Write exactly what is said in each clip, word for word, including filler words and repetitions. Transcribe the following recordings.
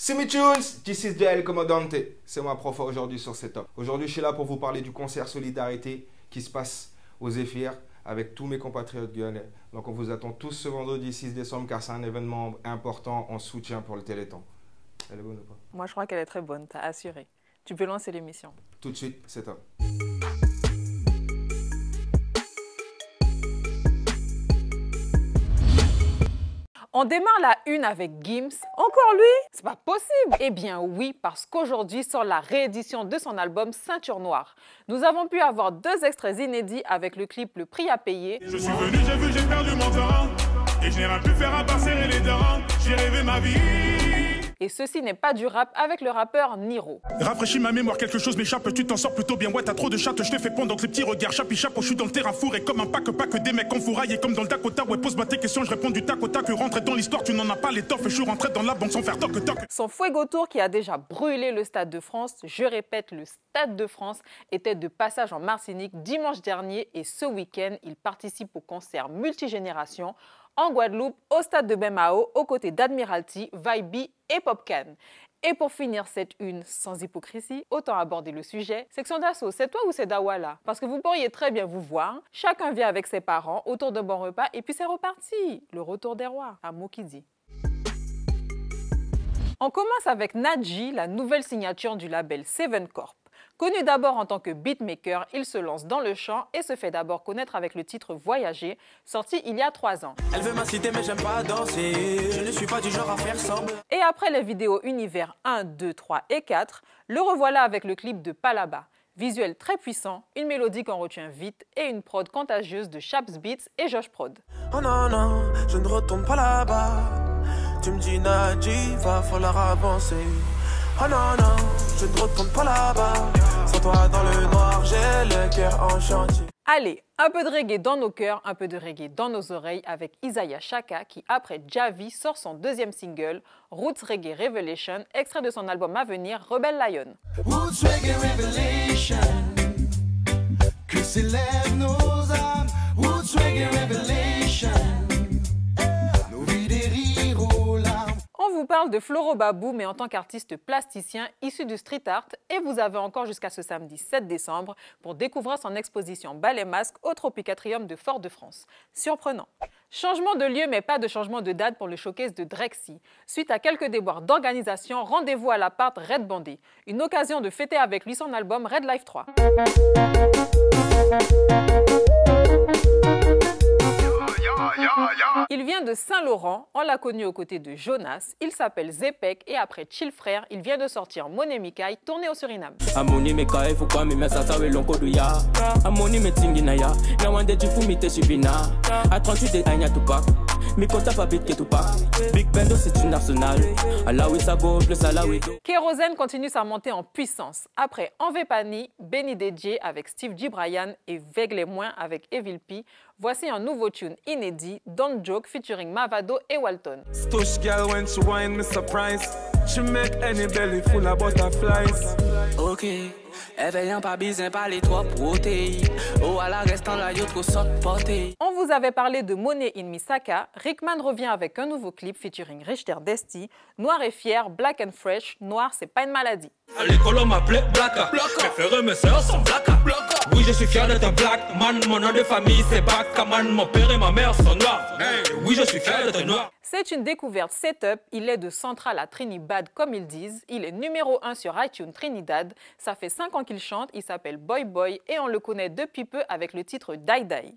C'est mes tunes, this is El Comandante. C'est moi prof aujourd'hui sur cet top. Aujourd'hui, je suis là pour vous parler du concert Solidarité qui se passe aux Zéphyrs avec tous mes compatriotes guyanais. Donc on vous attend tous ce vendredi six décembre car c'est un événement important en soutien pour le Téléthon. Elle est bonne ou pas? Moi je crois qu'elle est très bonne, t'as assuré. Tu peux lancer l'émission. Tout de suite, c'est top. On démarre la une avec Gims. Encore lui? C'est pas possible! Eh bien oui, parce qu'aujourd'hui sort la réédition de son album Ceinture Noire. Nous avons pu avoir deux extraits inédits avec le clip Le Prix à payer. Je suis venu, j'ai vu, j'ai perdu mon terrain. Et je n'ai rien pu faire à part serrer les dents. J'ai rêvé ma vie. Et ceci n'est pas du rap avec le rappeur Niro. Rafraîchis ma mémoire, quelque chose m'échappe, tu t'en sors plutôt bien. Ouais, t'as trop de chatte, je te fais pondre donc les petits regards. Chapi chapeau, je suis dans le terrain fourré comme un pack, pack des mecs enfouraillés comme dans le Dakota. Ouais, pose-moi tes questions, je réponds du tac au tac. Rentrer dans l'histoire, tu n'en as pas l'étoffe. Je suis rentré dans la banque sans faire toc toc. Son Fuego Tour qui a déjà brûlé le Stade de France, je répète, le Stade de France était de passage en Martinique dimanche dernier et ce week-end, il participe au concert multigénération en Guadeloupe, au stade de Bemao, aux côtés d'Admiralty, Vibe et Popcan. Et pour finir cette une sans hypocrisie, autant aborder le sujet. Section d'assaut, c'est toi ou c'est Dawala? Parce que vous pourriez très bien vous voir, chacun vient avec ses parents autour d'un bon repas et puis c'est reparti. Le retour des rois, un mot qui dit. On commence avec Nadji, la nouvelle signature du label Seven Corp. Connu d'abord en tant que beatmaker, il se lance dans le chant et se fait d'abord connaître avec le titre Voyager, sorti il y a trois ans. Elle veut m'inciter mais j'aime pas danser, je ne suis pas du genre à faire semblant. Et après les vidéos Univers un, deux, trois et quatre, le revoilà avec le clip de Palaba. Visuel très puissant, une mélodie qu'on retient vite et une prod contagieuse de Chaps Beats et Josh Prod. Oh non non, je ne retourne pas là-bas, tu me dis Nadji, va falloir avancer. Oh non non, je ne retourne pas là-bas. Sans toi dans le noir, j'ai le cœur en chantier. Allez, un peu de reggae dans nos cœurs, un peu de reggae dans nos oreilles avec Isaiah Chaka qui, après Javi, sort son deuxième single, Roots Reggae Revelation, extrait de son album à venir, Rebel Lion. Roots Reggae Revelation, que s'élèvent nos âmes. Roots Reggae Revelation, nos vies des rires aux larmes. On vous parle de Floro Babou, mais en tant qu'artiste plasticien issu du street art, et vous avez encore jusqu'à ce samedi sept décembre pour découvrir son exposition Ballet Masque au Tropicatrium de Fort-de-France. Surprenant. Changement de lieu, mais pas de changement de date pour le showcase de Drexy. Suite à quelques déboires d'organisation, rendez-vous à l'appart Red Bandé. Une occasion de fêter avec lui son album Red Life trois. Il vient de Saint-Laurent, on l'a connu aux côtés de Jonas, il s'appelle Zepek et après Chill Frère, il vient de sortir Money Mikai, tourné au Suriname. Amoni Mikai, faut pas me mettre ça avec l'onco de ya. Amoni me tinginaya, na wande tu fous mite subina. À trente-huit de Anya Tupac, mi compta pas bit que Tupac. Big Bendo c'est une arsenal, Allah oui ça go, plus Allah oui. Kérosène continue sa montée en puissance. Après Envepani, Benny D J avec Steve G. Bryan et Vegle les moins avec Evil P, voici un nouveau tune inédit, Don't Joke featuring Mavado et Walton. Stush girl when she wine me surprise. She make any belly full of butterflies. Ok, éveillant pas besoin par les trois protéines. Oh à la restant là yo trop sorte portée. On vous avait parlé de Money in Misaka, Rickman revient avec un nouveau clip featuring Richter Desti, Noir et fier, Black and Fresh, Noir c'est pas une maladie. À l'école on m'appelait Blacka, préféré mes sœurs sont Blacka. Oui je suis fier d'être un black man, mon nom de famille c'est Bakaman, mon père et ma mère sont noirs. Hey, oui je suis fier d'être noir. C'est une découverte setup, il est de Central à Trinidad comme ils disent, il est numéro un sur iTunes Trinidad, ça fait cinq ans qu'il chante, il s'appelle Boy Boy et on le connaît depuis peu avec le titre Die Die.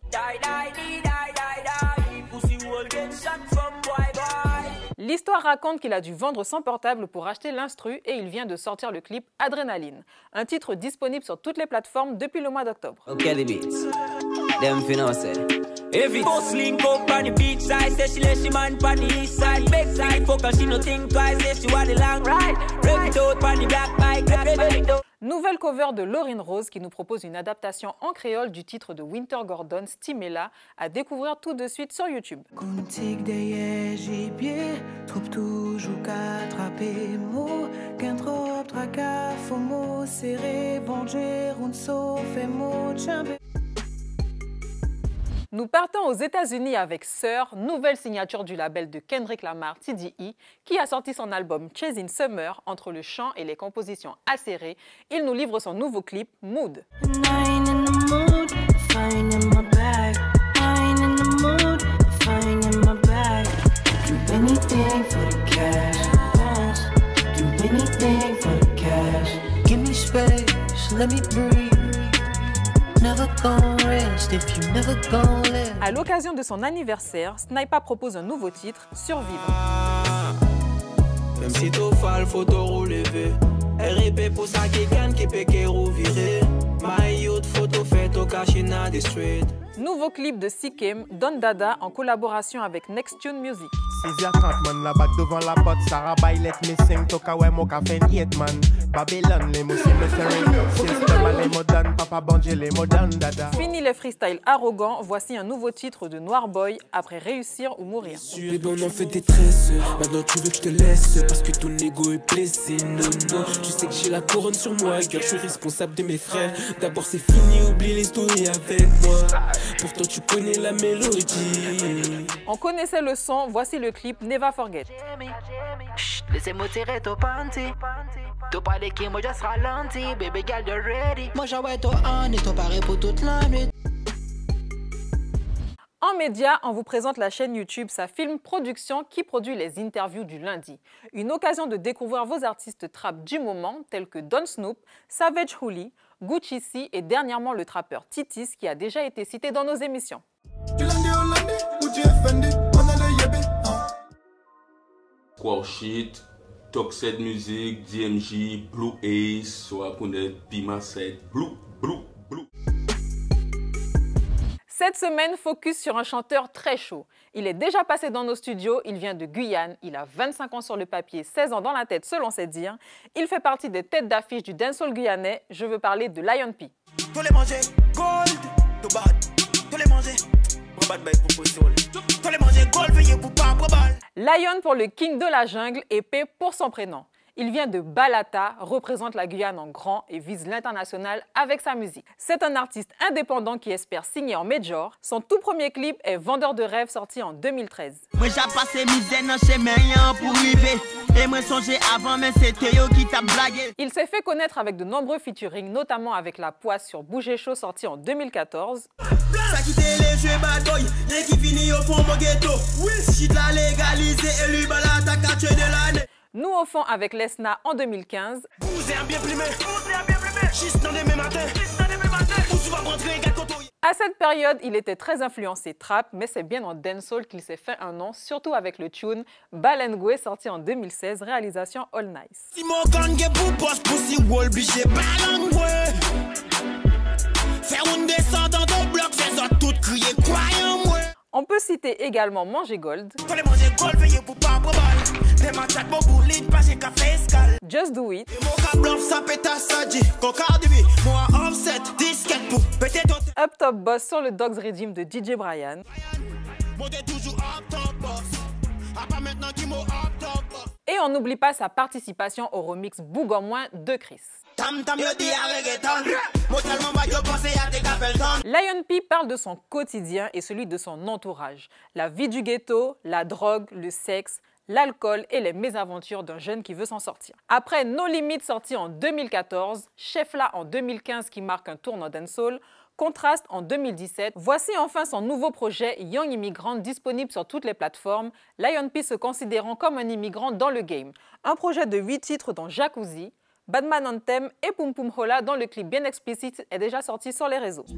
L'histoire raconte qu'il a dû vendre son portable pour acheter l'instru et il vient de sortir le clip Adrénaline, un titre disponible sur toutes les plateformes depuis le mois d'octobre. Okay, the beats. Them finna say. Every boss link up on the beach side, say she let she man on the east side. Back side, focus, she no think twice, say she want the long ride. Rev it out on the black bike, rev it out. Nouvelle cover de Lauryn Rose qui nous propose une adaptation en créole du titre de Winter Gordon, Stimela, à découvrir tout de suite sur YouTube. Contique derrière gibier, troupe toujours qu'attraper mot, qu'un trop tracas, faux mot, serré, bon Dieu, on sauf et mot, chambé. Nous partons aux États-Unis avec Sir, nouvelle signature du label de Kendrick Lamar T D E, qui a sorti son album Chasing Summer. Entre le chant et les compositions acérées, il nous livre son nouveau clip Mood. À l'occasion de son anniversaire, Snipa propose un nouveau titre, Survivre. Même si t'as fait photo relevé, R I P pour ça qui gagne qui peut qui revirer. My youth photo fait au caché dans des streets. Nouveau clip de Sikem, Don Dada en collaboration avec Next Tune Music. six heures trente man la batte devant la porte, Sarah Bailet missing, toka ouais mo ka fait yet man. Babylon les moussi me serring, système les modern, papa bandje les modern dada. Fini les freestyles arrogants, voici un nouveau titre de Noir Boy, après Réussir ou Mourir. Bébé on en fait des tresses, maintenant tu veux que je te laisse, parce que ton ego est blessé, non non. Tu sais que j'ai la couronne sur moi, car je suis responsable de mes frères. D'abord c'est fini, oublie les stories avec moi. Pourtant tu connais la mélodie. On connaissait le son, voici le clip Never Forget. Laissez-moi tirer ton panty. Tu parles qui moi je ralenti. Baby girl you're ready. Moi j'envoie ton on et ton paré pour toute la nuit. En média, on vous présente la chaîne YouTube Sa Film Production qui produit les interviews du lundi. Une occasion de découvrir vos artistes trap du moment tels que Don Snoop, Savage Hooli, Gucci C et dernièrement le trappeur Titis qui a déjà été cité dans nos émissions. Squaresheet, Toxic Music, D M G, Blue Ace, soit pour les Pima sept, Blue, Blue, Blue. Cette semaine, focus sur un chanteur très chaud. Il est déjà passé dans nos studios, il vient de Guyane, il a vingt-cinq ans sur le papier, seize ans dans la tête selon ses dires. Il fait partie des têtes d'affiche du dancehall guyanais, je veux parler de Lion P. Tous les manger, gold, to bad. Tous les manger, bad by pour soul. Tous les manger, gold, veillez pour pas, bal. Lion pour le king de la jungle et P pour son prénom. Il vient de Balata, représente la Guyane en grand et vise l'international avec sa musique. C'est un artiste indépendant qui espère signer en major. Son tout premier clip est Vendeur de rêves, sorti en deux mille treize. Moi j'ai passé misère dans chez rien pour arriver. Et moi songé avant mais c'était yo qui t'a blagué. Il s'est fait connaître avec de nombreux featuring, notamment avec La Poisse sur Bouger Chaud sorti en deux mille quatorze. Ça quitté les jeux bad boy, rien qui finit au fond mon ghetto. Oui, shit la légalisé et lui Balata catché de l'année. Nous au fond avec Lesna en deux mille quinze. À cette période, il était très influencé trap, mais c'est bien en dancehall qu'il s'est fait un nom, surtout avec le tune Balengwe sorti en deux mille seize, réalisation All Nice. On peut citer également Manger Gold, Just Do It, Up Top Boss sur le Dogs Redeem de D J Brian. Et on n'oublie pas sa participation au remix Boug en moins de Chris. Lion P parle de son quotidien et celui de son entourage. La vie du ghetto, la drogue, le sexe, l'alcool et les mésaventures d'un jeune qui veut s'en sortir. Après No Limit sorti en deux mille quatorze, Chefla en deux mille quinze qui marque un tournant dancehall, Contraste en deux mille dix-sept, voici enfin son nouveau projet Young Immigrant disponible sur toutes les plateformes, Lion P se considérant comme un immigrant dans le game. Un projet de huit titres dont Jacuzzi, Badman Anthem et Pum Pum Hola dont le clip bien explicite est déjà sorti sur les réseaux.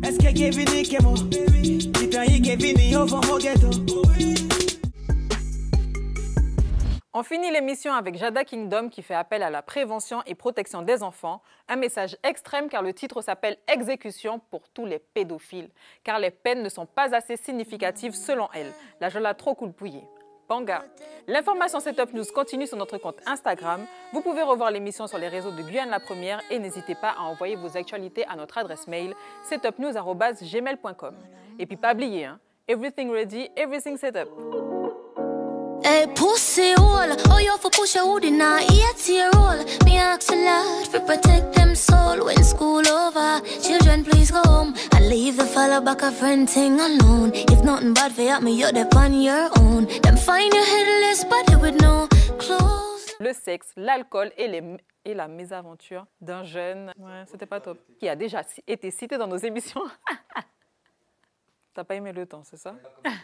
On finit l'émission avec Jada Kingdom qui fait appel à la prévention et protection des enfants. Un message extrême car le titre s'appelle « Exécution pour tous les pédophiles » car les peines ne sont pas assez significatives selon elle. La Jola trop cool pouillée. Banga. L'information Setup News continue sur notre compte Instagram. Vous pouvez revoir l'émission sur les réseaux de Guyane la Première et n'hésitez pas à envoyer vos actualités à notre adresse mail setupnews arobase gmail point com. Et puis pas oublier, hein, everything ready, everything set up. Hey, pussy hole, oh you for push a hoodie now, eight year old. Me ask a lot for protect them. soul when school over. Children, please go home. I leave the fella back a friend thing alone. If nothing bad for you, me, you're there on your own. Them find your headless body with no clothes. Le sexe, l'alcool et, les, et la mésaventure d'un jeune, ouais, c'était pas top, qui a déjà été cité dans nos émissions. T'as pas aimé le temps, c'est ça?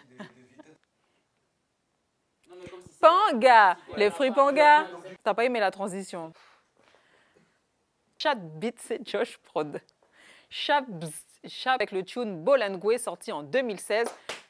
Panga, les fruits Panga. T'as pas aimé la transition? Chat Beat, c'est Josh Prod. Chat Chat avec le tune Bolangwe sorti en deux mille seize.